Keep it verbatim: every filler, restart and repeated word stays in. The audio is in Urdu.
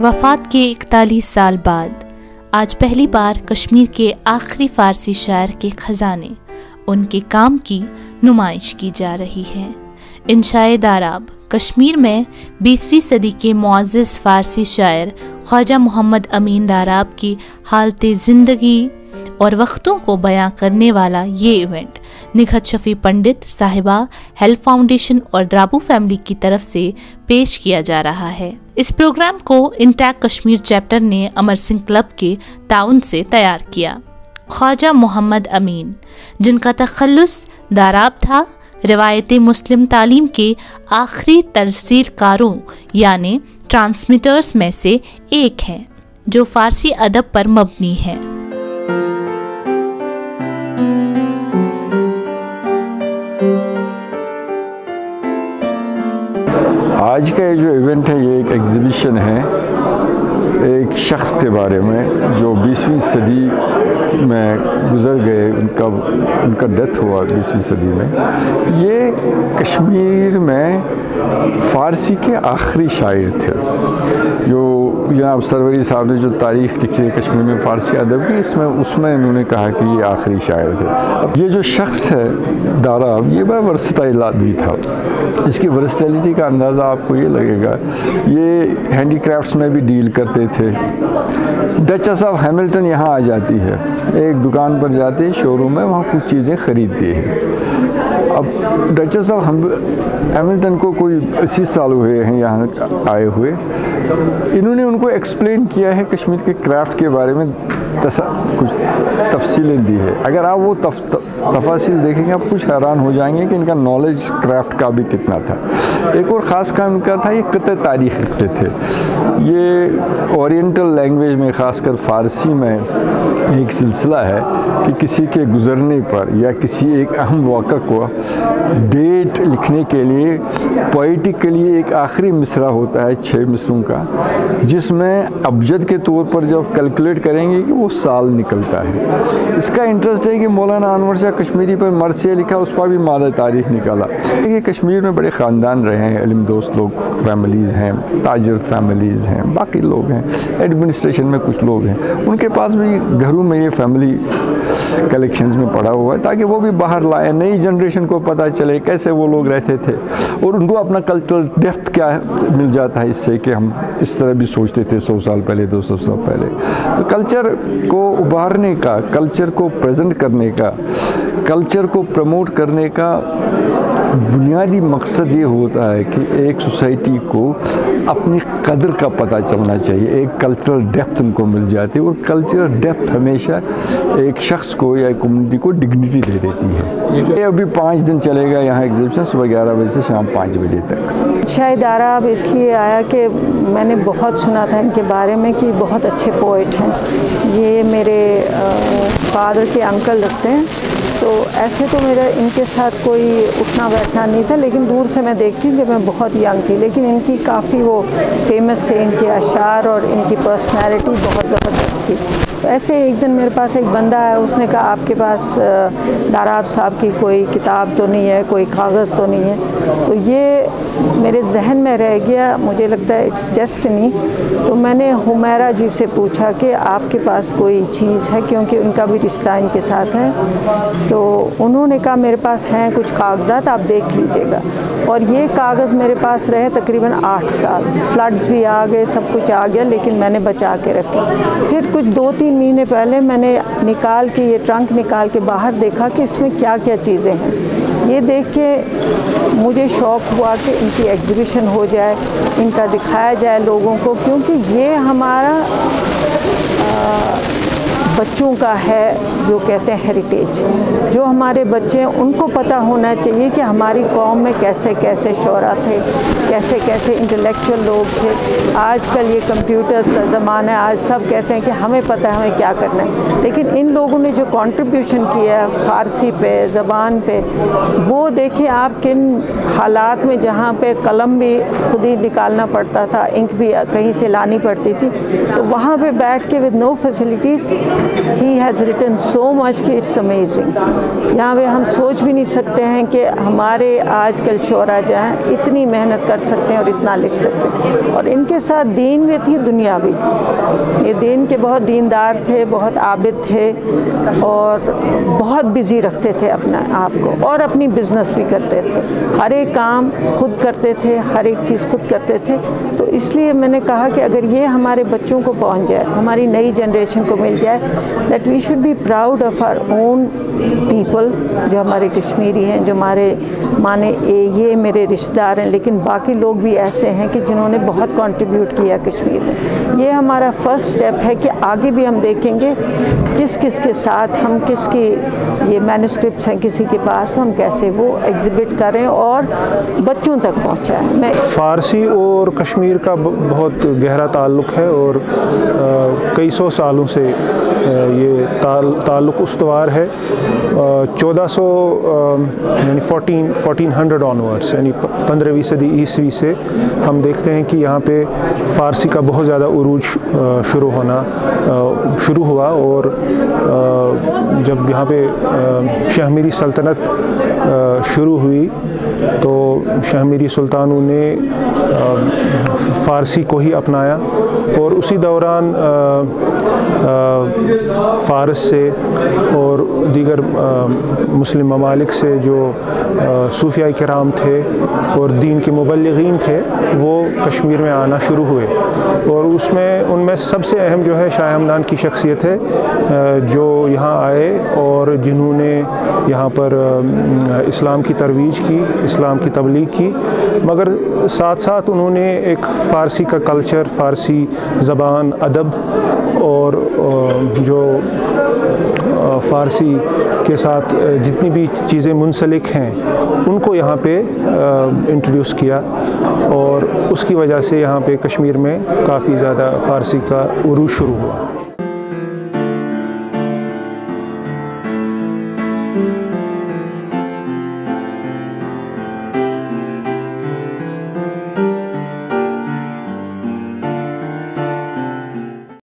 وفات کے اکتالیس سال بعد آج پہلی بار کشمیر کے آخری فارسی شاعر کے خزانے ان کے کام کی نمائش کی جا رہی ہے۔ انشاء داراب کشمیر میں بیسویں صدی کے معزز فارسی شاعر خواجہ محمد امین داراب کی حالت زندگی اور وقتوں کو بیان کرنے والا یہ ایونٹ نگہت شفیع پنڈت صاحبہ ہیلتھ فاؤنڈیشن اور درابو فیملی کی طرف سے پیش کیا جا رہا ہے۔ اس پروگرام کو انٹیک کشمیر چیپٹر نے امر سنگھ کلب کے تعاون سے تیار کیا۔ خواجہ محمد امین، جن کا تخلص داراب تھا، روایت مسلم تعلیم کے آخری ترسیل کاروں یعنی ٹرانسمیٹرز میں سے ایک ہیں، جو فارسی ادب پر مبنی ہے۔ آج کا یہ جو ایونٹ ہے، یہ ایک ایگزیبیشن ہے ایک شخص کے بارے میں جو بیسویں صدی میں گزر گئے، ان کا ان کا ڈیتھ ہوا بیسویں صدی میں۔ یہ کشمیر میں فارسی کے آخری شاعر تھے، جو جناب سروری صاحب نے جو تاریخ لکھی ہے کشمیر میں فارسی ادب کی، اس میں اس میں انہوں نے کہا کہ یہ آخری شاعر تھے۔ اب یہ جو شخص ہے داراب، یہ بڑا ورسٹائل آدمی تھا۔ اس کی ورسٹیلٹی کا اندازہ آپ کو یہ لگے گا، یہ ہینڈی کرافٹس میں بھی ڈیل کرتے تھے۔ ڈچس آف ہیملٹن یہاں آ جاتی ہے، ایک دکان پر جاتے شو روم میں، وہاں کچھ چیزیں خریدتے ہیں۔ اب ڈچس آف ہیملٹن کو کوئی اسی سال ہوئے ہیں یہاں آئے ہوئے، انہوں نے ان کو ایکسپلین کیا ہے کشمیر کے کرافٹ کے بارے میں، کچھ تفصیلیں دی ہے۔ اگر آپ وہ تفاصیل دیکھیں گے آپ کچھ حیران ہو جائیں گے کہ ان کا نالج کرافٹ کا بھی کتنا تھا۔ ایک اور خاص کام ان کا تھا، یہ قطع تاریخ لکھتے تھے۔ یہ اورینٹل لینگویج میں، خاص کر فارسی میں ایک سلسلہ ہے کہ کسی کے گزرنے پر یا کسی ایک اہم واقعہ کو ڈیٹ لکھنے کے لیے پوئٹیکلی ایک آخری مصرع ہوتا ہے چھ مصروں کا، جس میں ابجد کے طور پر جب کیلکولیٹ کریں گے کہ وہ سال نکلتا ہے۔ اس کا انٹرسٹ ہے کہ مولانا انور شاہ کشمیری پر مرثیہ لکھا، اس پر بھی مادہ تاریخ نکالا۔ یہ کشمیر میں بڑے خاندان رہے ہیں، علم دوست لوگ فیملیز ہیں، تاجر فیملیز ہیں، باقی لوگ ہیں، ایڈمنسٹریشن میں کچھ لوگ ہیں، ان کے پاس بھی گھروں میں یہ فیملی کلیکشنز میں پڑا ہوا ہے، تاکہ وہ بھی باہر لائیں، نئی جنریشن کو پتہ چلے کیسے وہ لوگ رہتے تھے، اور ان کو اپنا کلچرل ڈیپتھ کیا مل جاتا ہے اس سے کہ ہم اس طرح بھی سوچتے تھے سو سال پہلے، دو سو سال پہلے۔ تو کلچر کو ابھارنے کا، کلچر کو پریزنٹ کرنے کا، کلچر کو پروموٹ کرنے کا بنیادی مقصد یہ ہوتا ہے کہ ایک سوسائٹی کو اپنی قدر کا پتہ چلنا چاہیے، ایک کلچرل ڈیپتھ ان کو مل جاتی ہے، اور کلچرل ڈیپتھ ہمیشہ ایک شخص کو یا ایک کمیونٹی کو ڈگنیٹی دے دیتی ہے۔ یہ ابھی پانچ دن چلے گا یہاں ایگزیبیشن، صبح گیارہ بجے سے شام پانچ بجے تک۔ شاید داراب اس لیے آیا کہ میں نے بہت سنا تھا ان کے بارے میں کہ بہت اچھے پوئٹ ہیں۔ یہ میرے فادر کے انکل لگتے ہیں، تو ایسے تو میرا ان کے ساتھ کوئی اٹھنا بیٹھنا نہیں تھا، لیکن دور سے میں دیکھتی ہوں کہ میں بہت ینگ تھی، لیکن ان کی کافی وہ فیمس تھے، ان کے اشعار اور ان کی پرسنالٹی بہت زبردست تھی۔ ایسے ایک دن میرے پاس ایک بندہ آیا، اس نے کہا آپ کے پاس داراب صاحب کی کوئی کتاب تو نہیں ہے، کوئی کاغذ تو نہیں ہے؟ تو یہ میرے ذہن میں رہ گیا، مجھے لگتا ہے اٹس ڈیسٹنی۔ تو میں نے حمیرہ جی سے پوچھا کہ آپ کے پاس کوئی چیز ہے، کیونکہ ان کا بھی رشتہ ان کے ساتھ ہے۔ تو انہوں نے کہا میرے پاس ہیں کچھ کاغذات، آپ دیکھ لیجئے گا۔ اور یہ کاغذ میرے پاس رہے تقریباً آٹھ سال، فلڈز بھی آ گئے، سب کچھ آ گیا، لیکن میں نے بچا کے رکھے۔ پھر کچھ دو تین مہینے پہلے میں نے نکال کے یہ ٹرنک نکال کے باہر دیکھا کہ اس میں کیا کیا چیزیں ہیں۔ یہ دیکھ کے مجھے شوق ہوا کہ ان کی ایگزیبیشن ہو جائے، ان کا دکھایا جائے لوگوں کو، کیونکہ یہ ہمارا بچوں کا ہے جو کہتے ہیں ہیریٹیج، جو ہمارے بچے ہیں ان کو پتہ ہونا چاہیے کہ ہماری قوم میں کیسے کیسے شعراء تھے، کیسے کیسے انٹلیکچوئل لوگ تھے۔ آج کل یہ کمپیوٹرز کا زمانہ ہے، آج سب کہتے ہیں کہ ہمیں پتہ ہے ہمیں کیا کرنا ہے، لیکن ان لوگوں نے جو کنٹریبیوشن کیا ہے فارسی پہ، زبان پہ، وہ دیکھیں آپ کن حالات میں، جہاں پہ قلم بھی خود ہی نکالنا پڑتا تھا، انک بھی کہیں سے لانی پڑتی تھی، تو وہاں پہ بیٹھ کے with no facilities He has written so much کہ it's amazing. یہاں پہ ہم سوچ بھی نہیں سکتے ہیں کہ ہمارے آج کل شعراء جہاں اتنی محنت کر سکتے ہیں اور اتنا لکھ سکتے ہیں، اور ان کے ساتھ دین بھی تھی، دنیا بھی. یہ دین کے بہت دیندار تھے، بہت عابد تھے، اور بہت بزی رکھتے تھے اپنا آپ کو، اور اپنی بزنس بھی کرتے تھے، ہر ایک کام خود کرتے تھے، ہر ایک چیز خود کرتے تھے. تو اس لیے میں نے کہا کہ اگر یہ ہمارے بچوں کو پہنچ جائے، ہماری نئی جنریشن کو مل جائے، that we should be proud of our own people, جو ہمارے کشمیری ہیں، جو ہمارے مانے یہ میرے رشتہ دار ہیں، لیکن باقی لوگ بھی ایسے ہیں کہ جنہوں نے بہت کنٹریبیوٹ کیا کشمیر میں. یہ ہمارا فرسٹ اسٹیپ ہے کہ آگے بھی ہم دیکھیں گے کس کس کے ساتھ ہم کس کی یہ مینوسکرپٹس ہیں کسی کے پاس، ہم کیسے وہ ایگزیبٹ کریں اور بچوں تک پہنچائیں. میں فارسی اور کشمیر کا بہت گہرا تعلق ہے، اور کئی سو سالوں سے یہ تعلق استوار ہے. چودہ سو یعنی فورٹین فورٹین ہنڈریڈ آنورڈس، یعنی پندرہویں صدی عیسوی سے ہم دیکھتے ہیں کہ یہاں پہ فارسی کا بہت زیادہ عروج شروع ہونا شروع ہوا. اور جب یہاں پہ شاہ میری سلطنت شروع ہوئی تو شاہ میری سلطانوں نے فارسی کو ہی اپنایا، اور اسی دوران فارس سے اور دیگر مسلم ممالک سے جو صوفیاء کرام تھے اور دین کے مبلغین تھے وہ کشمیر میں آنا شروع ہوئے. اور اس میں ان میں سب سے اہم جو ہے شاہ ہمدان کی شخصیت ہے، جو یہاں آئے اور جنہوں نے یہاں پر اسلام کی ترویج کی، اسلام کی تبلیغ کی، مگر ساتھ ساتھ انہوں نے ایک فارسی کا کلچر، فارسی زبان، ادب اور جو فارسی کے ساتھ جتنی بھی چیزیں منسلک ہیں ان کو یہاں پہ انٹروڈیوس کیا، اور اس کی وجہ سے یہاں پہ کشمیر میں کافی زیادہ فارسی کا عروج شروع ہوا.